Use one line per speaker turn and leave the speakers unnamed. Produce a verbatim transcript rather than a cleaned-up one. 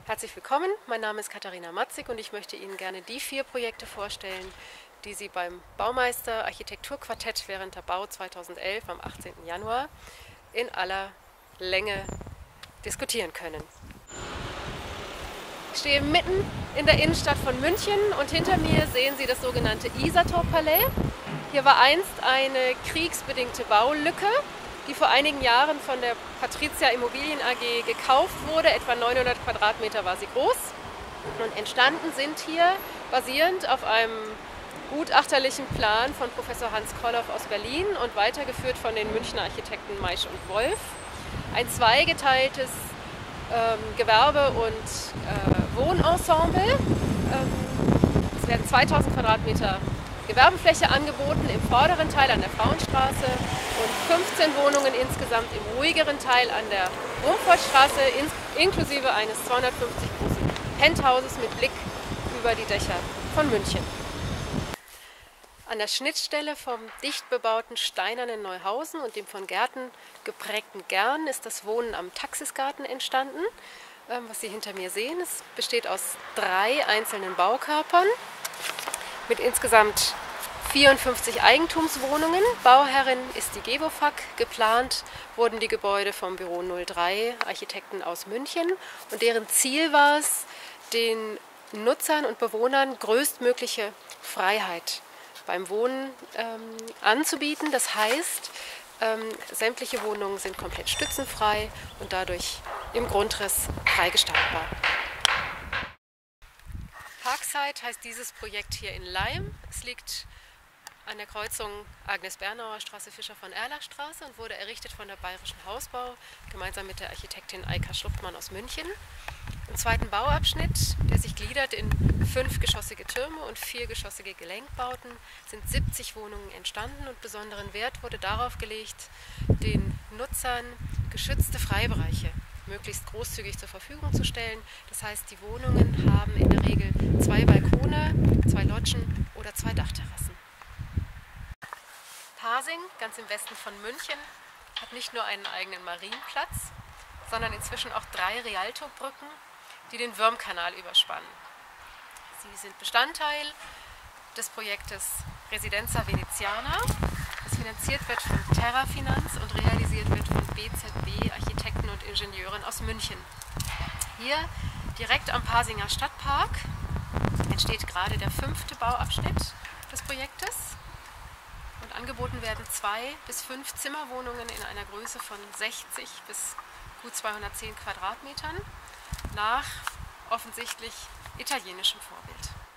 Herzlich willkommen, mein Name ist Katharina Matzig und ich möchte Ihnen gerne die vier Projekte vorstellen, die Sie beim Baumeister Architekturquartett während der Bau zweitausendelf am achtzehnten Januar in aller Länge diskutieren können. Ich stehe mitten in der Innenstadt von München und hinter mir sehen Sie das sogenannte Isator-Palais. Hier war einst eine kriegsbedingte Baulücke, die vor einigen Jahren von der Patrizia Immobilien A G gekauft wurde. Etwa neunhundert Quadratmeter war sie groß. Und entstanden sind hier, basierend auf einem gutachterlichen Plan von Professor Hans Kolloff aus Berlin und weitergeführt von den Münchner Architekten Maisch und Wolf, ein zweigeteiltes ähm, Gewerbe- und äh, Wohnensemble. Ähm, es werden zweitausend Quadratmeter Gewerbefläche angeboten im vorderen Teil an der Frauenstraße und fünfzehn Wohnungen insgesamt im ruhigeren Teil an der Rumfortstraße, inklusive eines zweihundertfünfzig großen Penthauses mit Blick über die Dächer von München. An der Schnittstelle vom dicht bebauten steinernen Neuhausen und dem von Gärten geprägten Gern ist das Wohnen am Taxisgarten entstanden. Was Sie hinter mir sehen, es besteht aus drei einzelnen Baukörpern mit insgesamt vierundfünfzig Eigentumswohnungen. Bauherrin ist die Gewofag. Geplant wurden die Gebäude vom Büro null drei Architekten aus München und deren Ziel war es, den Nutzern und Bewohnern größtmögliche Freiheit beim Wohnen ähm, anzubieten. Das heißt, ähm, sämtliche Wohnungen sind komplett stützenfrei und dadurch im Grundriss frei gestaltbar. Parkside heißt dieses Projekt hier in Laim. Es liegt an der Kreuzung Agnes-Bernauer Straße, Fischer von Erlach Straße und wurde errichtet von der Bayerischen Hausbau gemeinsam mit der Architektin Eika Schluchtmann aus München. Im zweiten Bauabschnitt, der sich gliedert in fünfgeschossige Türme und viergeschossige Gelenkbauten, sind siebzig Wohnungen entstanden und besonderen Wert wurde darauf gelegt, den Nutzern geschützte Freibereiche möglichst großzügig zur Verfügung zu stellen. Das heißt, die Wohnungen haben in der Regel zwei Balkone, zwei Loggien oder zwei Dachterrassen. Pasing, ganz im Westen von München, hat nicht nur einen eigenen Marienplatz, sondern inzwischen auch drei Rialto-Brücken, die den Würmkanal überspannen. Sie sind Bestandteil des Projektes Residenza Veneziana, das finanziert wird von Terrafinanz und realisiert wird von B Z B Architekten und Ingenieuren aus München. Hier direkt am Pasinger Stadtpark entsteht gerade der fünfte Bauabschnitt des Projektes und angeboten werden zwei bis fünf Zimmerwohnungen in einer Größe von sechzig bis gut zweihundertzehn Quadratmetern nach offensichtlich italienischem Vorbild.